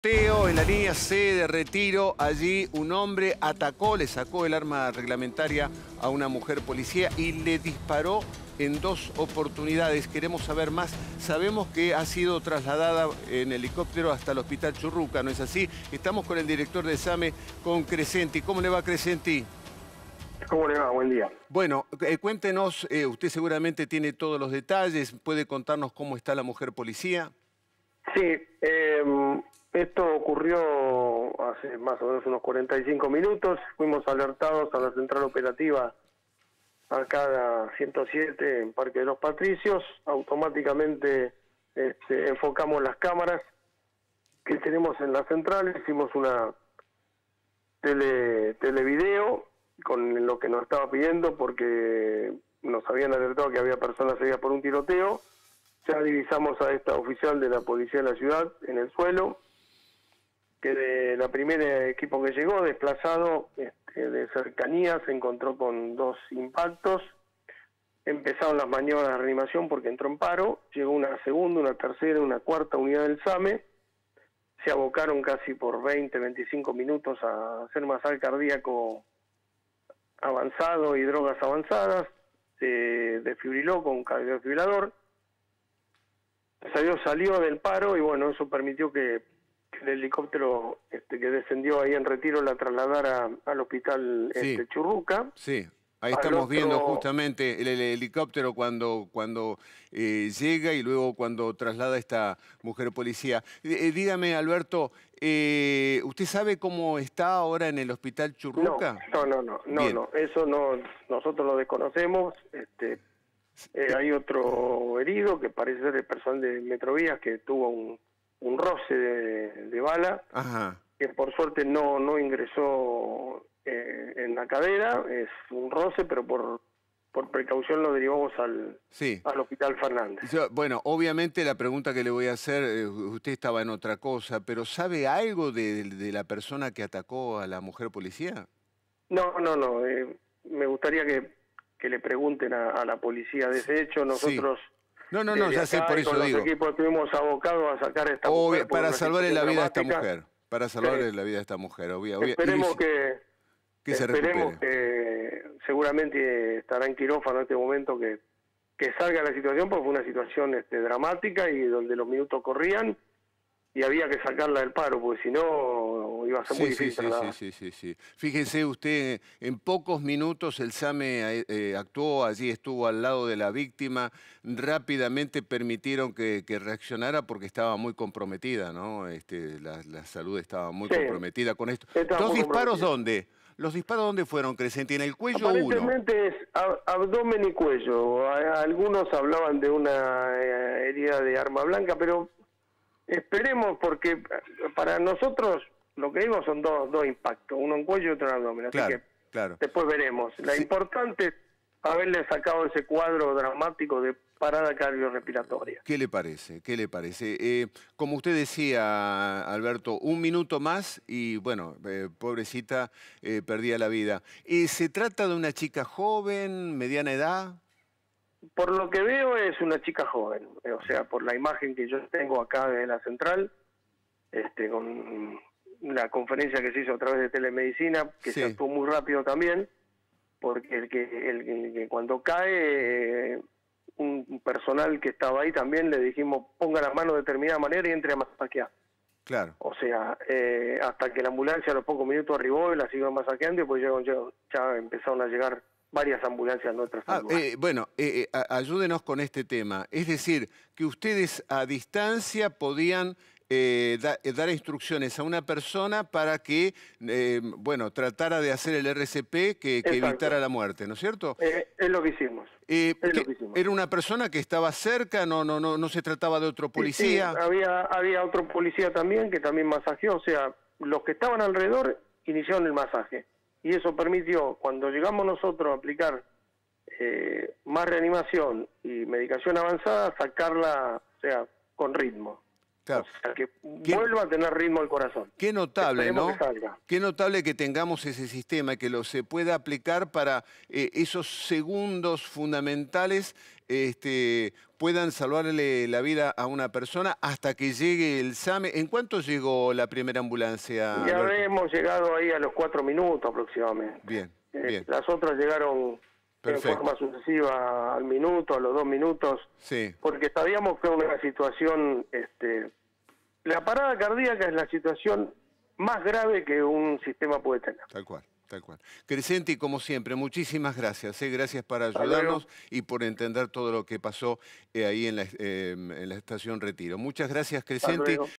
Teo, en la línea C de Retiro, allí un hombre atacó, le sacó el arma reglamentaria a una mujer policía y le disparó en 2 oportunidades. Queremos saber más. Sabemos que ha sido trasladada en helicóptero hasta el hospital Churruca, ¿no es así? Estamos con el director de SAME, con Crescenti. ¿Cómo le va, Crescenti? ¿Cómo le va? Buen día. Bueno, cuéntenos, usted seguramente tiene todos los detalles, ¿puede contarnos cómo está la mujer policía? Sí, esto ocurrió hace más o menos unos 45 minutos. Fuimos alertados a la central operativa acá a 107 en Parque de los Patricios. Automáticamente enfocamos las cámaras que tenemos en la central. Hicimos una televideo con lo que nos estaba pidiendo porque nos habían alertado que había personas heridas por un tiroteo. Ya divisamos a esta oficial de la policía de la ciudad en el suelo, que de la primera equipo que llegó, desplazado de cercanía, se encontró con 2 impactos. Empezaron las maniobras de reanimación porque entró en paro. Llegó una segunda, una tercera, una cuarta unidad del SAME. Se abocaron casi por 20, 25 minutos a hacer masaje cardíaco avanzado y drogas avanzadas. Se desfibriló con un cardiofibrilador. Salió del paro y bueno, eso permitió que el helicóptero que descendió ahí en Retiro la trasladara al hospital Sí. Churruca. Sí, ahí estamos viendo justamente el helicóptero cuando llega y luego cuando traslada a esta mujer policía. Dígame, Alberto, ¿usted sabe cómo está ahora en el hospital Churruca? No, eso no, nosotros lo desconocemos. Hay otro herido que parece ser el personal de Metrovías que tuvo un roce de bala. Ajá. Que por suerte no ingresó en la cadera, es un roce, pero por precaución lo derivamos al hospital Fernández. Bueno, obviamente la pregunta que le voy a hacer, usted estaba en otra cosa, pero ¿sabe algo de la persona que atacó a la mujer policía? No, me gustaría que le pregunten a la policía de ese hecho. Nosotros... Sí. No, ya sé, por eso digo. Los equipos estuvimos abocados a sacar a esta mujer. Para salvarle la vida a esta mujer. Para salvarle la vida a esta mujer. Esperemos que se recupere. Esperemos que seguramente estará en quirófano en este momento que salga la situación, porque fue una situación dramática y donde los minutos corrían y había que sacarla del paro, porque si no iba a ser muy difícil. Sí. Fíjese usted, en pocos minutos el SAME actuó, allí estuvo al lado de la víctima, rápidamente permitieron que reaccionara porque estaba muy comprometida, ¿no? La salud estaba muy comprometida con esto. ¿Dos disparos dónde? ¿Los disparos dónde fueron, Crescenti? ¿En el cuello Aparentemente es abdomen y cuello. Algunos hablaban de una herida de arma blanca, pero... Esperemos, porque para nosotros lo que vimos son dos impactos, uno en cuello y otro en abdomen, así que después veremos. La importante es haberle sacado ese cuadro dramático de parada cardiorrespiratoria. ¿Qué le parece? Como usted decía, Alberto, 1 minuto más y, bueno, pobrecita, perdía la vida. ¿Se trata de una chica joven, mediana edad? Por lo que veo es una chica joven, o sea, por la imagen que yo tengo acá de la central, con la conferencia que se hizo a través de telemedicina, que se actuó muy rápido también, porque el que cuando cae un personal que estaba ahí también le dijimos ponga la mano de determinada manera y entre a masajear. Claro. O sea, hasta que la ambulancia a los pocos minutos arribó y la siguió masajeando y pues ya empezaron a llegar varias ambulancias nuestras. Ayúdenos con este tema. Es decir, que ustedes a distancia podían dar instrucciones a una persona para que, tratara de hacer el RCP que evitara la muerte, ¿no es cierto? Es lo que hicimos. ¿Era una persona que estaba cerca? ¿No se trataba de otro policía? Sí, había otro policía también que también masajeó. O sea, los que estaban alrededor iniciaron el masaje. Y eso permitió, cuando llegamos nosotros a aplicar más reanimación y medicación avanzada, sacarla, o sea, con ritmo. Claro. O sea, que vuelva a tener ritmo el corazón. Qué notable, Esperemos ¿no? que salga. Qué notable que tengamos ese sistema, que se pueda aplicar para esos segundos fundamentales puedan salvarle la vida a una persona hasta que llegue el SAME. ¿En cuánto llegó la primera ambulancia, Ya Alberto? hemos llegado ahí a los 4 minutos aproximadamente. Bien, bien. Las otras llegaron Perfecto. en forma sucesiva al minuto, a los 2 minutos, Sí. porque sabíamos que era una situación, la parada cardíaca es la situación más grave que un sistema puede tener. Tal cual, tal cual. Crescenti, como siempre, muchísimas gracias. Gracias por Hasta ayudarnos luego. y por entender todo lo que pasó ahí en la estación Retiro. Muchas gracias, Hasta Crescenti. luego.